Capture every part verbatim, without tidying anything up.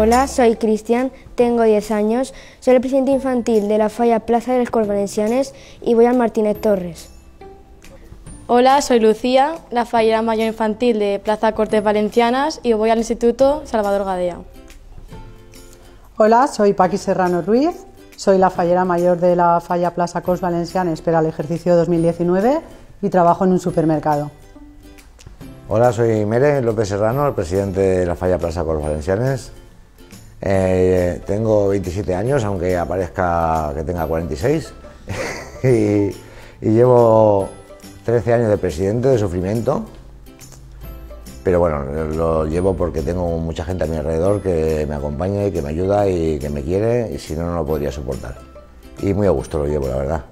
Hola, soy Cristian, tengo diez años, soy el presidente infantil de la Falla Plaza de les Corts Valencianes y voy al Martínez Torres. Hola, soy Lucía, la fallera mayor infantil de Plaza Cortes Valencianas y voy al Instituto Salvador Gadea. Hola, soy Paqui Serrano Ruiz, soy la fallera mayor de la Falla Plaza Corts Valencianes para el ejercicio dos mil diecinueve y trabajo en un supermercado. Hola, soy Mere López Serrano, el presidente de la Falla Plaza Corts Valencianes. Eh, tengo veintisiete años, aunque aparezca que tenga cuarenta y seis, y, y llevo trece años de presidente de sufrimiento, pero bueno, lo llevo porque tengo mucha gente a mi alrededor que me acompaña y que me ayuda y que me quiere, y si no, no lo podría soportar. Y muy a gusto lo llevo, la verdad.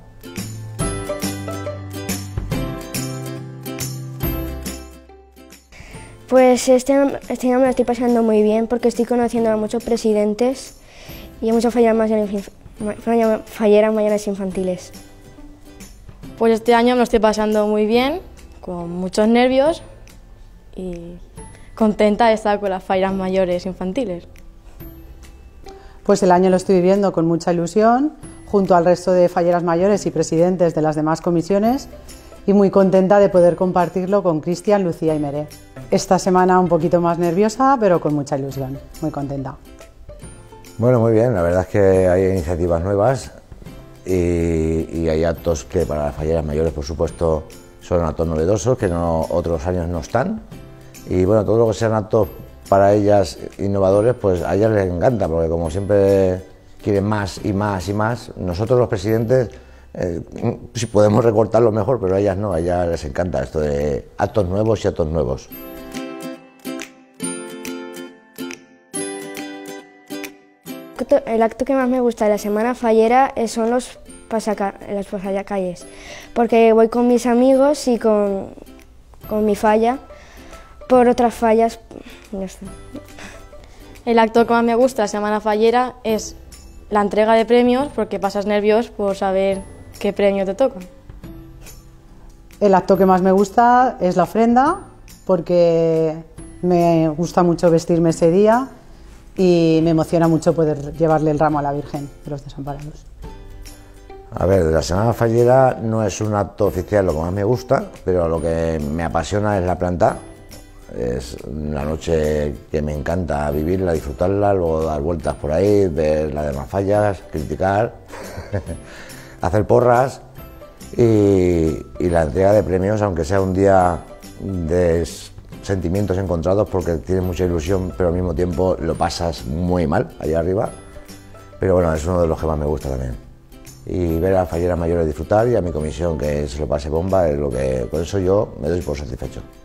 Pues este, este año me lo estoy pasando muy bien porque estoy conociendo a muchos presidentes y a muchas falleras mayores, falleras mayores infantiles. Pues este año me lo estoy pasando muy bien, con muchos nervios y contenta de estar con las falleras mayores infantiles. Pues el año lo estoy viviendo con mucha ilusión, junto al resto de falleras mayores y presidentes de las demás comisiones, y muy contenta de poder compartirlo con Cristian, Lucía y Mere. Esta semana un poquito más nerviosa, pero con mucha ilusión, muy contenta. Bueno, muy bien, la verdad es que hay iniciativas nuevas y, y hay actos que para las falleras mayores, por supuesto, son actos novedosos, que no, otros años no están. Y bueno, todo lo que sean actos para ellas innovadores, pues a ellas les encanta, porque como siempre quieren más y más y más, nosotros los presidentes, Eh, si podemos recortarlo mejor, pero a ellas no, a ellas les encanta esto de actos nuevos y actos nuevos. El acto que más me gusta de la semana fallera son los las pasacalles, porque voy con mis amigos y con, con mi falla, por otras fallas. No sé. El acto que más me gusta de la semana fallera es la entrega de premios, porque pasas nervios por saber qué premio te toca. El acto que más me gusta es la ofrenda, porque me gusta mucho vestirme ese día y me emociona mucho poder llevarle el ramo a la Virgen de los Desamparados. A ver, de la semana fallera no es un acto oficial lo que más me gusta, pero lo que me apasiona es la planta. Es una noche que me encanta vivirla, disfrutarla, luego dar vueltas por ahí, ver las demás fallas, criticar, hacer porras y, y la entrega de premios, aunque sea un día de sentimientos encontrados porque tienes mucha ilusión, pero al mismo tiempo lo pasas muy mal allá arriba. Pero bueno, es uno de los que más me gusta también. Y ver a las falleras mayores disfrutar y a mi comisión que se lo pase bomba, es lo que, con eso yo me doy por satisfecho.